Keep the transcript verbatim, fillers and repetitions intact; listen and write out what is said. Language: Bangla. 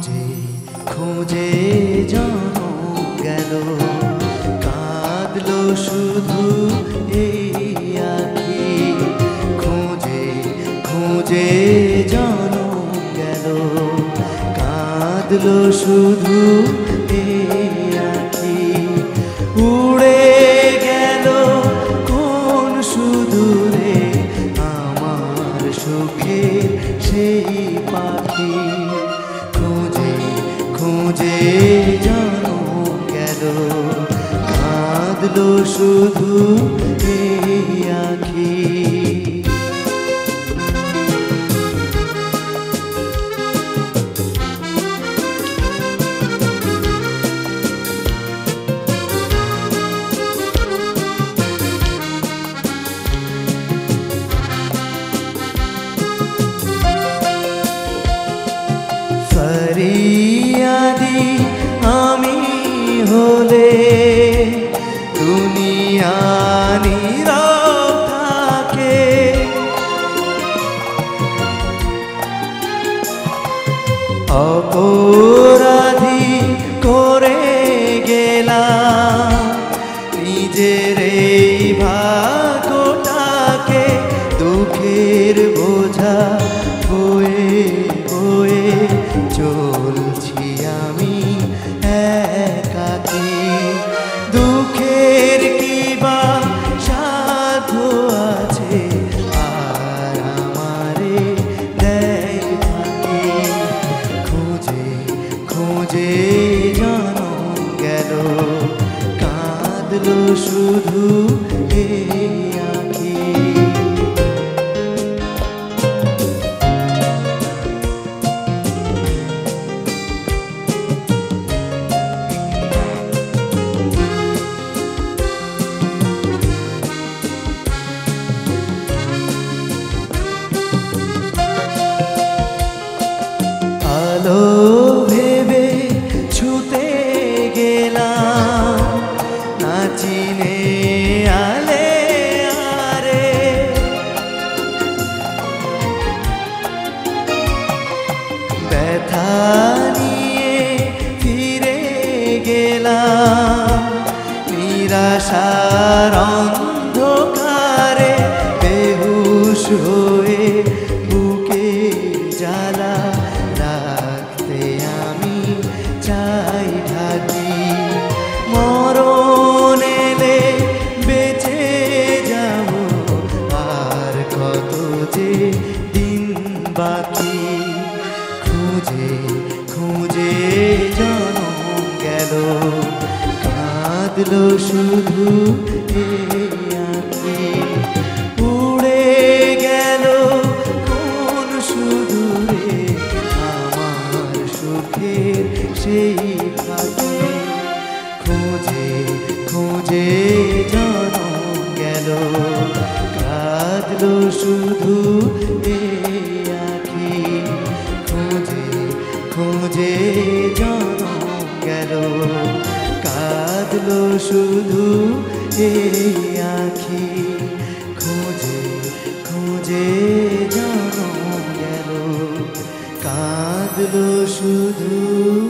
খুঁজে খুঁজে জনম গেল, কাঁদলো শুধু এই আঁখি। খুঁজে খুঁজে জনম গেল, কাঁদলো শুধু এই আঁখি। উড়ে গেল কোন সুদূরে আমার সুখের সেই পাখি। খুঁজে খুঁজে জনম গেল, কাঁদলো শুধু এই আঁখি। ফরিয়াদি আমি হলে দুনিয়া নীরব থাকে, অপরাধী করে গেলাম নিজের এই ভাগ্যটাকে। দুঃখের বোঝা বয়ে বয়ে চলছি আমি একাকী। দুঃখের কি বা সাধ্য আছে আর আমারে দেয় ফাঁকি। খুঁজে খুঁজে জনম গেল, কাঁদলো শুধু এই আঁখি। আলো ভেবে ছুতে গেলাম না চিনে আলে আরে। ব্যথা নিয়ে ফিরে গেলাম নিরাশার অন্ধকারে। বেহুশ হয়ে বুকে জ্বালা রাখতে আমি চাই ঢাকি। মরণ এলে বেঁচে যাব আর কত যে দিন বাকি। খুঁজে খুঁজে জনম গেল, কাঁদলো শুধু এই আঁখি। উড়ে গেল কোন সুদূরে আমার সুখের সেই পাখি। খুঁজে খুঁজে জনম গেল, কাঁদলো শুধু এই আঁখি। খুঁজে খুঁজে জনম গেল, কাঁদলো শুধু এই আঁখি। খুঁজে খুঁজে জনম গেল, কাঁদলো শুধু